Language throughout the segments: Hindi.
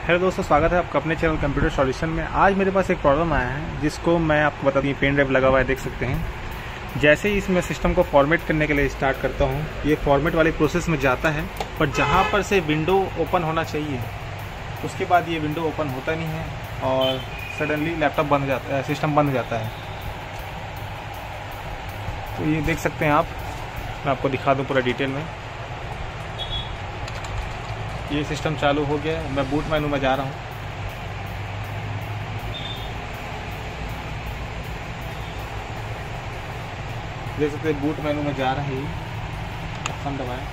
हेलो दोस्तों, स्वागत है आपका अपने चैनल कंप्यूटर सॉल्यूशन में। आज मेरे पास एक प्रॉब्लम आया है जिसको मैं आपको बता दूँ। पेन ड्राइव लगा हुआ है, देख सकते हैं। जैसे ही इसमें सिस्टम को फॉर्मेट करने के लिए स्टार्ट करता हूँ, ये फॉर्मेट वाले प्रोसेस में जाता है, पर जहाँ पर से विंडो ओपन होना चाहिए उसके बाद ये विंडो ओपन होता नहीं है और सडनली लैपटॉप बंद हो जाता है, सिस्टम बंद हो जाता है। तो ये देख सकते हैं आप, मैं आपको दिखा दूँ पूरा डिटेल में। ये सिस्टम चालू हो गया है, मैं बूट मेनू में जा रहा हूँ। देख सकते हैं बूट मेनू में जा रहे हैं, ऑप्शन दबाएं।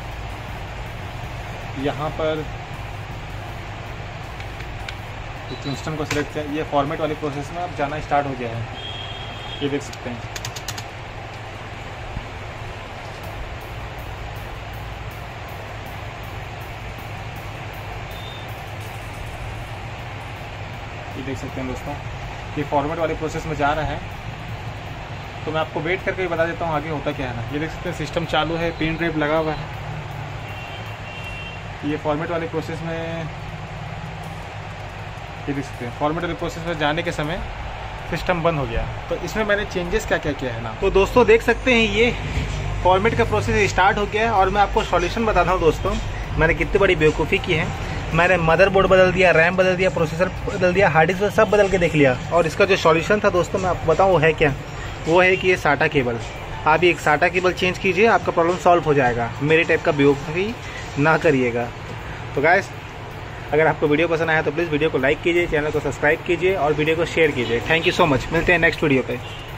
यहाँ पर इंस्टेंट को सिलेक्ट किया, ये फॉर्मेट वाली प्रोसेस में अब जाना स्टार्ट हो गया है। ये देख सकते हैं। ये देख सकते हैं दोस्तों, ये फॉर्मेट वाले प्रोसेस में जा रहा है। तो मैं आपको वेट करके बता देता हूँ आगे होता क्या है ना। ये देख सकते हैं सिस्टम चालू है, पेन ड्राइव लगा हुआ है। ये फॉर्मेट वाले प्रोसेस में, ये देख सकते हैं फॉर्मेट वाले प्रोसेस में जाने के समय सिस्टम बंद हो गया। तो इसमें मैंने चेंजेस क्या क्या किया है ना, तो दोस्तों देख सकते हैं ये फॉर्मेट का प्रोसेस स्टार्ट हो गया है। और मैं आपको सॉल्यूशन बताता हूँ दोस्तों, मैंने कितनी बड़ी बेवकूफ़ी की है। मैंने मदरबोर्ड बदल दिया, रैम बदल दिया, प्रोसेसर बदल दिया, हार्ड डिस्क सब बदल के देख लिया। और इसका जो सॉल्यूशन था दोस्तों, मैं आपको बताऊं वो है क्या। वो है कि ये साटा केबल, आप ये एक साटा केबल चेंज कीजिए, आपका प्रॉब्लम सॉल्व हो जाएगा। मेरे टाइप का बेवकूफ़ी ना करिएगा। तो गाइस, अगर आपको वीडियो पसंद आया तो प्लीज़ वीडियो को लाइक कीजिए, चैनल को सब्सक्राइब कीजिए और वीडियो को शेयर कीजिए। Thank you so much. मिलते हैं नेक्स्ट वीडियो पे।